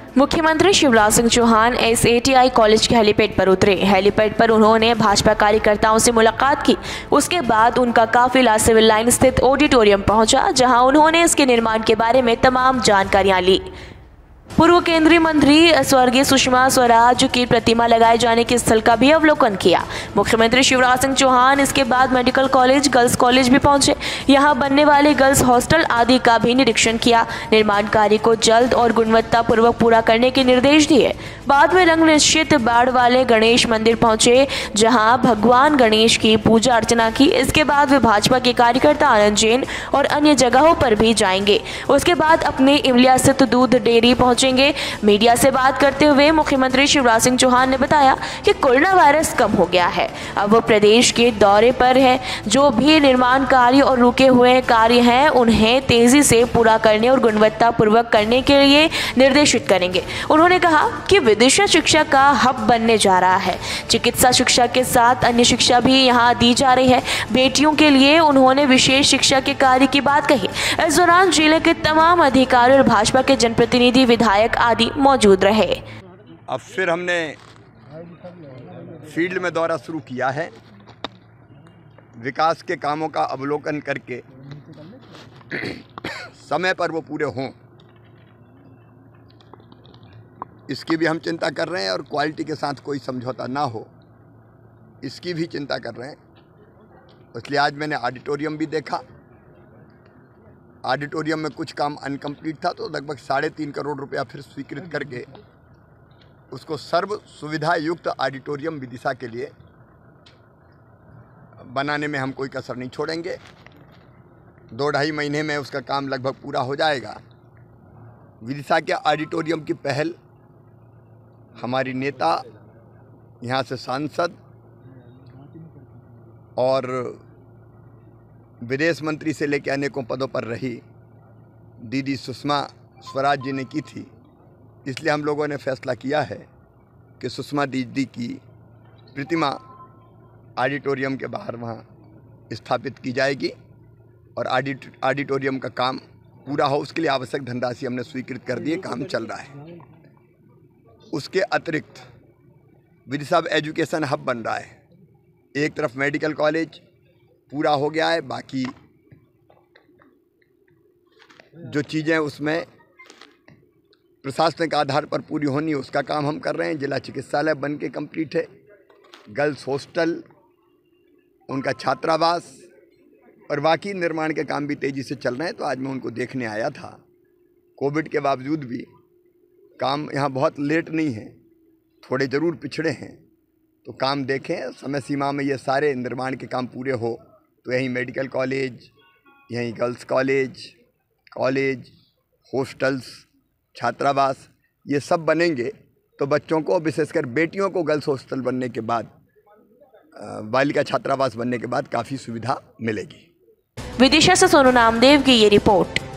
मुख्यमंत्री Shivraj Singh Chouhan SATI college के helipad पर उतरे। हेलीपैड पर उन्होंने भाजपा कार्यकर्ताओं से मुलाकात की। उसके बाद उनका काफिला सिविल लाइन स्थित ऑडिटोरियम पहुंचा, जहां उन्होंने इसके निर्माण के बारे में तमाम जानकारियां ली। पूर्व केंद्रीय मंत्री स्वर्गीय सुषमा स्वराज की प्रतिमा लगाए जाने के स्थल का भी अवलोकन किया। मुख्यमंत्री शिवराज सिंह चौहान इसके बाद मेडिकल कॉलेज, गर्ल्स कॉलेज भी पहुंचे। यहां बनने वाले गर्ल्स हॉस्टल आदि का भी निरीक्षण किया। निर्माण कार्य को जल्द और गुणवत्ता पूर्वक पूरा करने के निर्देश दिए। बाद में रंग निश्चित बाड़ वाले गणेश मंदिर पहुंचे, जहां भगवान गणेश की पूजा अर्चना की। इसके बाद वे भाजपा के कार्यकर्ता आनंद जैन और अन्य जगहों पर भी जाएंगे। उसके बाद अपने इमलिया स्थित दूध डेयरी पहुंचेंगे। मीडिया से बात करते हुए मुख्यमंत्री शिवराज सिंह चौहान ने बताया कि कोरोना वायरस कम हो गया है, अब वो प्रदेश के दौरे पर है। जो भी निर्माण कार्य और रुके हुए कार्य हैं उन्हें तेजी से पूरा करने और गुणवत्ता पूर्वक करने के लिए निर्देशित करेंगे। उन्होंने कहा कि विदिशा शिक्षा का हब बनने जा रहा है। चिकित्सा शिक्षा के साथ अन्य शिक्षा भी यहाँ दी जा रही है। बेटियों के लिए उन्होंने विशेष शिक्षा के कार्य की बात कही। इस दौरान जिले के तमाम अधिकारी और भाजपा के जनप्रतिनिधि, विधायक आदि मौजूद रहे। अब फिर हमने फील्ड में दौरा शुरू किया है। विकास के कामों का अवलोकन करके समय पर वो पूरे हों, इसकी भी हम चिंता कर रहे हैं, और क्वालिटी के साथ कोई समझौता ना हो, इसकी भी चिंता कर रहे हैं। इसलिए आज मैंने ऑडिटोरियम भी देखा। ऑडिटोरियम में कुछ काम अनकम्प्लीट था, तो लगभग 3.5 करोड़ रुपया फिर स्वीकृत करके उसको सर्व सुविधा युक्त ऑडिटोरियम विदिशा के लिए बनाने में हम कोई कसर नहीं छोड़ेंगे। 2-2.5 महीने में उसका काम लगभग पूरा हो जाएगा। विदिशा के ऑडिटोरियम की पहल हमारी नेता, यहाँ से सांसद और विदेश मंत्री से लेकर अनेकों पदों पर रही दीदी सुषमा स्वराज जी ने की थी। इसलिए हम लोगों ने फैसला किया है कि सुषमा दीदी की प्रतिमा ऑडिटोरियम के बाहर वहाँ स्थापित की जाएगी, और ऑडिटोरियम का काम पूरा हो उसके लिए आवश्यक धनराशि हमने स्वीकृत कर दी है। काम चल रहा है। उसके अतिरिक्त विदिशा एजुकेशन हब बन रहा है। एक तरफ मेडिकल कॉलेज पूरा हो गया है, बाकी जो चीज़ें उसमें प्रशासनिक आधार पर पूरी होनी, उसका काम हम कर रहे हैं। जिला चिकित्सालय बन के कम्प्लीट है। गर्ल्स हॉस्टल, उनका छात्रावास और बाकी निर्माण के काम भी तेज़ी से चल रहे हैं। तो आज मैं उनको देखने आया था। कोविड के बावजूद भी काम यहाँ बहुत लेट नहीं है, थोड़े ज़रूर पिछड़े हैं। तो काम देखें, समय सीमा में ये सारे निर्माण के काम पूरे हो तो यहीं मेडिकल कॉलेज, यहीं गर्ल्स कॉलेज, हॉस्टल्स, छात्रावास, ये सब बनेंगे। तो बच्चों को, विशेषकर बेटियों को, गर्ल्स हॉस्टल बनने के बाद, बालिका छात्रावास बनने के बाद काफ़ी सुविधा मिलेगी। विदिशा से सोनू नामदेव की ये रिपोर्ट।